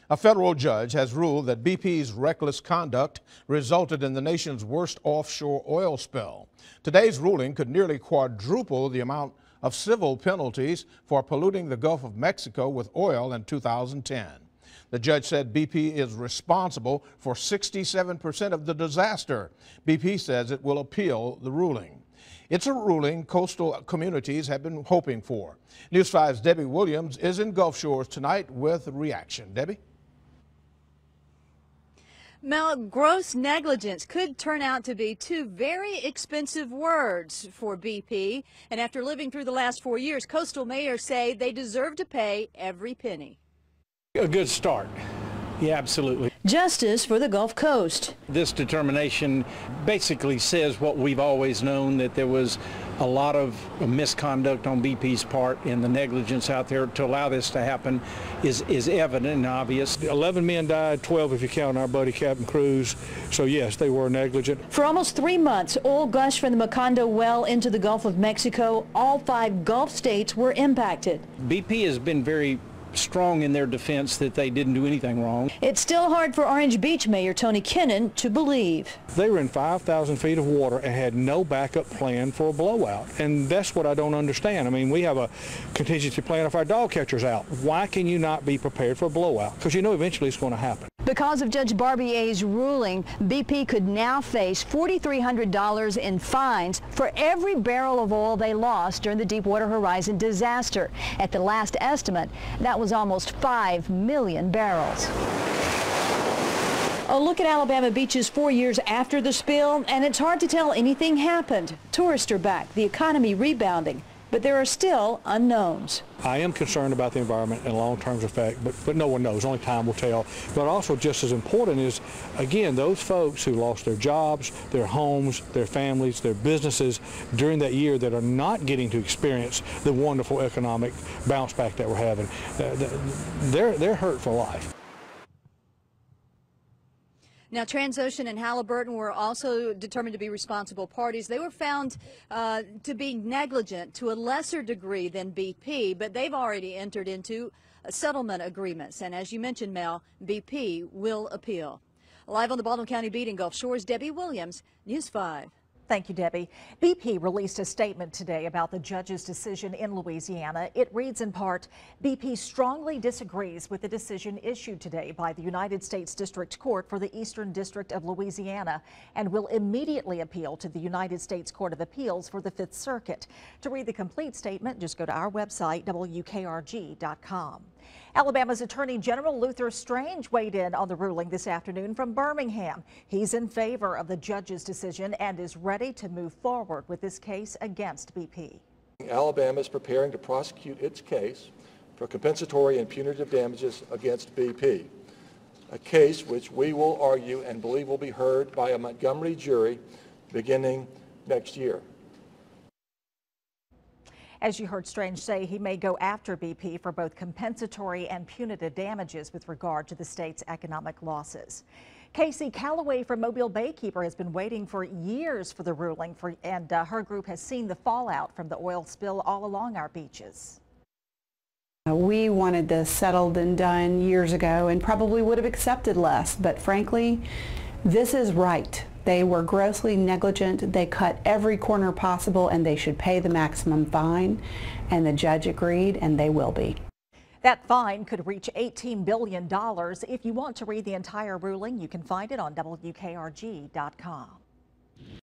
A federal judge has ruled that BP's reckless conduct resulted in the nation's worst offshore oil spill. Today's ruling could nearly quadruple the amount of civil penalties for polluting the Gulf of Mexico with oil in 2010. The judge said BP is responsible for 67% of the disaster. BP says it will appeal the ruling. It's a ruling coastal communities have been hoping for. News 5's Debbie Williams is in Gulf Shores tonight with reaction. Debbie? Mel, gross negligence could turn out to be two very expensive words for BP. And after living through the last 4 years, coastal mayors say they deserve to pay every penny. A good start. Yeah, absolutely. Justice for the Gulf Coast. This determination basically says what we've always known, that there was a lot of misconduct on BP's part, and the negligence out there to allow this to happen is evident and obvious. 11 men died, 12 if you count our buddy Captain Cruz. So yes, they were negligent. For almost 3 months, oil gushed from the Macondo well into the Gulf of Mexico. All 5 Gulf states were impacted. BP has been very strong in their defense that they didn't do anything wrong. It's still hard for Orange Beach Mayor Tony Kennan to believe. They were in 5,000 feet of water and had no backup plan for a blowout. And that's what I don't understand. I mean, we have a contingency plan if our dog catcher's out. Why can you not be prepared for a blowout? Because you know eventually it's going to happen. Because of Judge Barbier's ruling, BP could now face $4,300 in fines for every barrel of oil they lost during the Deepwater Horizon disaster. At the last estimate, that was almost 5 million barrels. A look at Alabama beaches 4 years after the spill, and it's hard to tell anything happened. Tourists are back, the economy rebounding, but there are still unknowns. I am concerned about the environment and long-term effect, but no one knows. Only time will tell. But also just as important is, again, those folks who lost their jobs, their homes, their families, their businesses during that year that are not getting to experience the wonderful economic bounce back that we're having. They're hurt for life. Now, Transocean and Halliburton were also determined to be responsible parties. They were found to be negligent to a lesser degree than BP, but they've already entered into settlement agreements. And as you mentioned, Mel, BP will appeal. Live on the Baldwin County beat in Gulf Shores, Debbie Williams, News 5. Thank you, Debbie. BP released a statement today about the judge's decision in Louisiana. It reads in part, BP strongly disagrees with the decision issued today by the United States District Court for the Eastern District of Louisiana and will immediately appeal to the United States Court of Appeals for the Fifth Circuit. To read the complete statement, just go to our website, WKRG.com. Alabama's Attorney General Luther Strange weighed in on the ruling this afternoon from Birmingham. He's in favor of the judge's decision and is ready to move forward with this case against BP. Alabama is preparing to prosecute its case for compensatory and punitive damages against BP, a case which we will argue and believe will be heard by a Montgomery jury beginning next year. As you heard Strange say, he may go after BP for both compensatory and punitive damages with regard to the state's economic losses. Casey Calloway from Mobile Baykeeper has been waiting for years for the ruling, and her group has seen the fallout from the oil spill all along our beaches. We wanted this settled and done years ago and probably would have accepted less, but frankly, this is right. They were grossly negligent. They cut every corner possible, and they should pay the maximum fine. And the judge agreed, and they will be. That fine could reach $18 billion. If you want to read the entire ruling, you can find it on WKRG.com.